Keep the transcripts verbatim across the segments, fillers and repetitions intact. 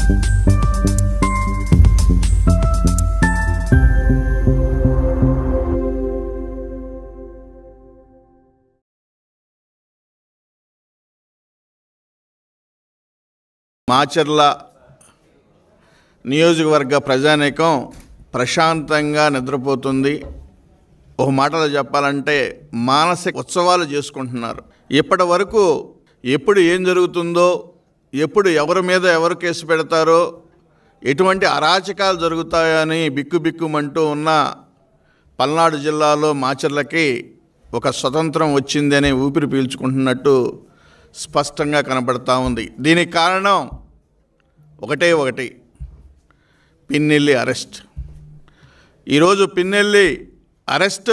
మాచర్ల నియోజకవర్గ ప్రజానీకం ప్రశాంతంగా నిద్రపోతుంది. ఒక మాటలో చెప్పాలంటే మానసిక ఉత్సవాలు చేసుకుంటున్నారు. ఇప్పటి వరకు ఎప్పుడు ఏం జరుగుతుందో, ఎప్పుడు ఎవరి మీద ఎవరు కేసు పెడతారో, ఎటువంటి అరాచకాలు జరుగుతాయని బిక్కు బిక్కుమంటూ ఉన్న పల్నాడు జిల్లాలో మాచర్లకి ఒక స్వతంత్రం వచ్చిందనే ఊపిరి పీల్చుకుంటున్నట్టు స్పష్టంగా కనబడతా ఉంది. దీనికి కారణం ఒకటే ఒకటి, పిన్నెల్లి అరెస్ట్. ఈరోజు పిన్నెల్లి అరెస్ట్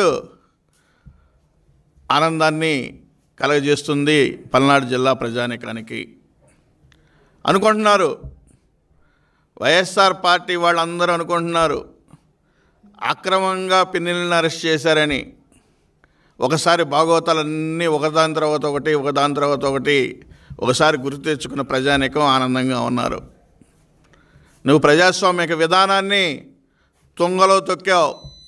ఆనందాన్ని కలగజేస్తుంది పల్నాడు జిల్లా ప్రజానీకానికి. అనుకుంటున్నారు వైఎస్ఆర్ పార్టీ వాళ్ళందరూ అనుకుంటున్నారు అక్రమంగా పిన్నెల్లిని అరెస్ట్ చేశారని. ఒకసారి భాగవతాలన్నీ ఒకదాని తర్వాత ఒకటి ఒకదాని తర్వాత ఒకటి ఒకసారి గుర్తు తెచ్చుకున్న ప్రజానీకం ఆనందంగా ఉన్నారు. నువ్వు ప్రజాస్వామిక విధానాన్ని తుంగలో తొక్కావు.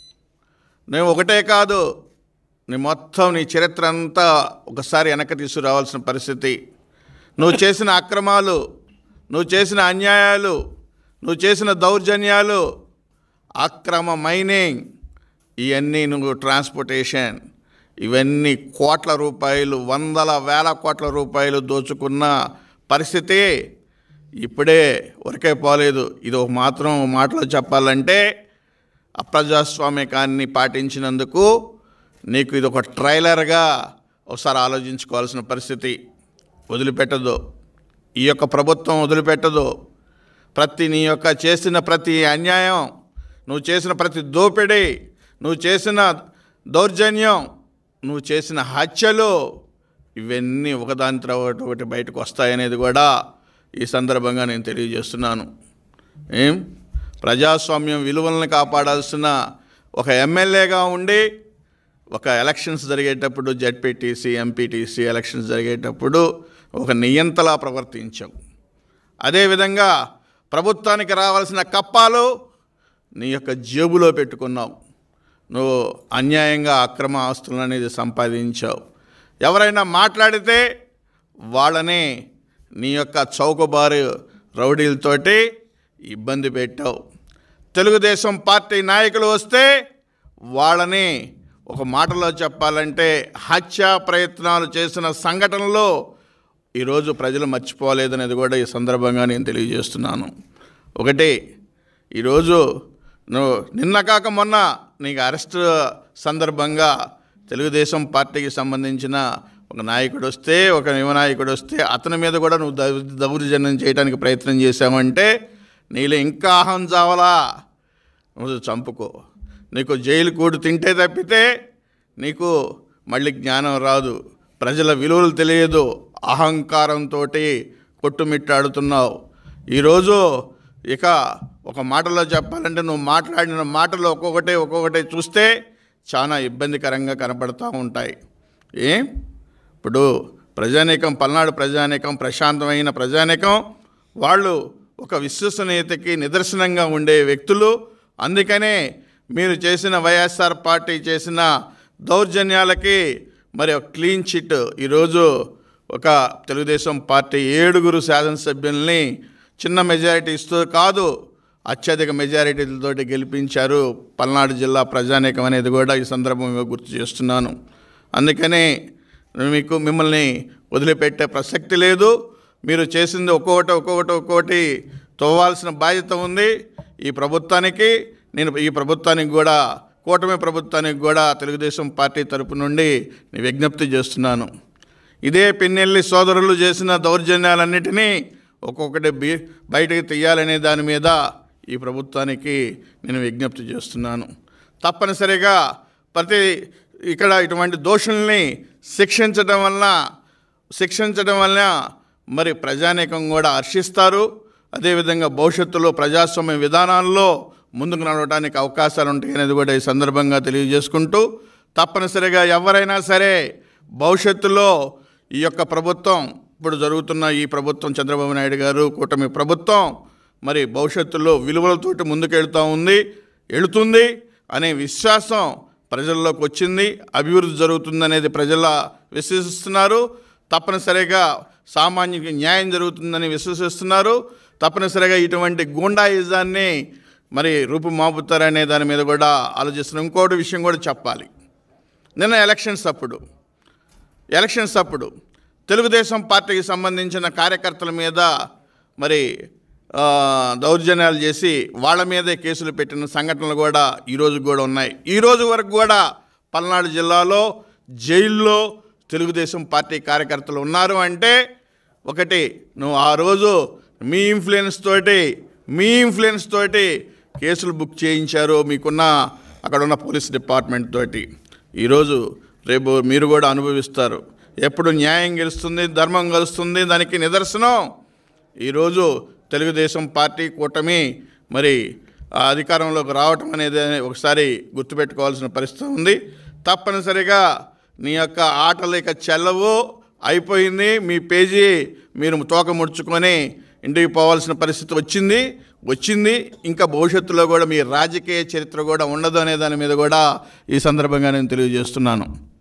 నువ్వు ఒకటే కాదు, నీ మొత్తం నీ చరిత్ర అంతా ఒకసారి వెనక్కి తీసుకురావాల్సిన పరిస్థితి. నువ్వు చేసిన అక్రమాలు, నువ్వు చేసిన అన్యాయాలు, నువ్వు చేసిన దౌర్జన్యాలు, అక్రమ మైనింగ్, ఇవన్నీ నువ్వు ట్రాన్స్పోర్టేషన్, ఇవన్నీ కోట్ల రూపాయలు, వందల వేల కోట్ల రూపాయలు దోచుకున్న పరిస్థితి ఇప్పుడే వరకే పోలేదు. ఇది ఒక మాత్రం మాటలో చెప్పాలంటే అప్రజాస్వామికాన్ని పాటించినందుకు నీకు ఇది ఒక ట్రైలర్గా ఒకసారి ఆలోచించుకోవాల్సిన పరిస్థితి. వదిలిపెట్టదు, ఈ యొక్క ప్రభుత్వం వదిలిపెట్టదు. ప్రతి నీ యొక్క చేసిన ప్రతి అన్యాయం, నువ్వు చేసిన ప్రతి దోపిడీ, నువ్వు చేసిన దౌర్జన్యం, నువ్వు చేసిన హత్యలు, ఇవన్నీ ఒకదాని తర్వాత ఒకటి బయటకు వస్తాయనేది కూడా ఈ సందర్భంగా నేను తెలియజేస్తున్నాను. ఏం ప్రజాస్వామ్యం విలువలను కాపాడాల్సిన ఒక ఎమ్మెల్యేగా ఉండి ఒక ఎలక్షన్స్ జరిగేటప్పుడు జెడ్పీటీసీ, ఎంపీటీసీ ఎలక్షన్స్ జరిగేటప్పుడు ఒక నియంతలా ప్రవర్తించావు. అదేవిధంగా ప్రభుత్వానికి రావాల్సిన కప్పాలు నీ యొక్క జేబులో పెట్టుకున్నావు. నువ్వు అన్యాయంగా అక్రమ ఆస్తులు అనేది సంపాదించావు. ఎవరైనా మాట్లాడితే వాళ్ళని నీ యొక్క చౌకబారు రౌడీలతోటి ఇబ్బంది పెట్టావు. తెలుగుదేశం పార్టీ నాయకులు వస్తే వాళ్ళని ఒక మాటలో చెప్పాలంటే హత్యా ప్రయత్నాలు చేసిన సంఘటనలో ఈరోజు ప్రజలు మర్చిపోలేదనేది కూడా ఈ సందర్భంగా నేను తెలియజేస్తున్నాను. ఒకటి, ఈరోజు నువ్వు నిన్న కాక మొన్న నీకు అరెస్ట్ సందర్భంగా తెలుగుదేశం పార్టీకి సంబంధించిన ఒక నాయకుడు వస్తే, ఒక యువ నాయకుడు వస్తే అతని మీద కూడా నువ్వు దౌర్జన్యం చేయడానికి ప్రయత్నం చేశావంటే నీలో ఇంకా అహం చావలా, నువ్వు చంపుకో. నీకు జైలు కూడు తింటే తప్పితే నీకు మళ్ళీ జ్ఞానం రాదు, ప్రజల విలువలు తెలియదు, అహంకారంతో కొట్టుమిట్టాడుతున్నావు. ఈరోజు ఇక ఒక మాటలో చెప్పాలంటే నువ్వు మాట్లాడిన మాటలు ఒక్కొక్కటి ఒక్కొక్కటి చూస్తే చాలా ఇబ్బందికరంగా కనపడుతూ ఉంటాయి. ఏం ఇప్పుడు ప్రజానీకం, పల్నాడు ప్రజానీకం ప్రశాంతమైన ప్రజానీకం, వాళ్ళు ఒక విశ్వసనీయతకి నిదర్శనంగా ఉండే వ్యక్తులు. అందుకనే మీరు చేసిన వైఎస్ఆర్ పార్టీ చేసిన దౌర్జన్యాలకి మరి ఒక క్లీన్ చిట్ ఈరోజు ఒక తెలుగుదేశం పార్టీ ఏడుగురు శాసనసభ్యుల్ని చిన్న మెజారిటీస్తో కాదు అత్యధిక మెజారిటీలతో గెలిపించారు పల్నాడు జిల్లా ప్రజానీకం అనేది కూడా ఈ సందర్భంగా గుర్తు చేస్తున్నాను. అందుకనే మీకు మిమ్మల్ని వదిలిపెట్టే ప్రసక్తి లేదు. మీరు చేసింది ఒక్కొక్కటి ఒక్కొక్కటి ఒక్కొక్కటి తవ్వాల్సిన బాధ్యత ఉంది ఈ ప్రభుత్వానికి. నేను ఈ ప్రభుత్వానికి కూడా, కూటమి ప్రభుత్వానికి కూడా తెలుగుదేశం పార్టీ తరపు నుండి నేను విజ్ఞప్తి చేస్తున్నాను. ఇదే పిన్నెల్లి సోదరులు చేసిన దౌర్జన్యాలన్నిటినీ ఒక్కొక్కటి బీ బయటకు తీయాలనే దాని మీద ఈ ప్రభుత్వానికి నేను విజ్ఞప్తి చేస్తున్నాను. తప్పనిసరిగా ప్రతి ఇక్కడ ఇటువంటి దోషుల్ని శిక్షించడం వలన శిక్షించడం వలన మరి ప్రజానీకం కూడా హర్షిస్తారు. అదేవిధంగా భవిష్యత్తులో ప్రజాస్వామ్య విధానాల్లో ముందుకు నడవడానికి అవకాశాలు ఉంటాయి అనేది కూడా ఈ సందర్భంగా తెలియజేసుకుంటూ, తప్పనిసరిగా ఎవరైనా సరే భవిష్యత్తులో ఈ యొక్క ప్రభుత్వం, ఇప్పుడు జరుగుతున్న ఈ ప్రభుత్వం, చంద్రబాబు నాయుడు గారు కూటమి ప్రభుత్వం మరి భవిష్యత్తులో విలువలతోటి ముందుకెళ్తూ ఉంది వెళుతుంది అనే విశ్వాసం ప్రజల్లోకి వచ్చింది. అభివృద్ధి జరుగుతుందనేది ప్రజల విశ్వసిస్తున్నారు. తప్పనిసరిగా సామాన్యునికి న్యాయం జరుగుతుందని విశ్వసిస్తున్నారు. తప్పనిసరిగా ఇటువంటి గూండాయిజాన్ని మరి రూపుమాపుతారనే దాని మీద కూడా ఆలోచిస్తున్నారు. ఇంకోటి విషయం కూడా చెప్పాలి. నిన్న ఎలక్షన్స్ అప్పుడు ఎలక్షన్స్ అప్పుడు తెలుగుదేశం పార్టీకి సంబంధించిన కార్యకర్తల మీద మరి దౌర్జన్యాలు చేసి వాళ్ళ మీదే కేసులు పెట్టిన సంఘటనలు కూడా ఈరోజు కూడా ఉన్నాయి. ఈరోజు వరకు కూడా పల్నాడు జిల్లాలో జైల్లో తెలుగుదేశం పార్టీ కార్యకర్తలు ఉన్నారు అంటే ఒకటి, నువ్వు ఆ రోజు మీ ఇన్ఫ్లుయెన్స్ తోటి మీ ఇన్ఫ్లుయెన్స్ తోటి కేసులు బుక్ చేయించారు మీకున్న అక్కడ ఉన్న పోలీస్ డిపార్ట్మెంట్ తోటి. ఈరోజు రేపు మీరు కూడా అనుభవిస్తారు. ఎప్పుడు న్యాయం గెలుస్తుంది, ధర్మం గెలుస్తుంది, దానికి నిదర్శనం ఈరోజు తెలుగుదేశం పార్టీ కూటమి మరి అధికారంలోకి రావటం అనేది ఒకసారి గుర్తుపెట్టుకోవాల్సిన పరిస్థితి ఉంది. తప్పనిసరిగా నీ యొక్క ఆటలు ఇక చెల్లవు, అయిపోయింది. మీ పేజీ మీరు తోక ముడుచుకొని ఇంటికి పోవాల్సిన పరిస్థితి వచ్చింది వచ్చింది ఇంకా భవిష్యత్తులో కూడా మీ రాజకీయ చరిత్ర కూడా ఉండదు అనే దాని మీద కూడా ఈ సందర్భంగా నేను తెలియజేస్తున్నాను.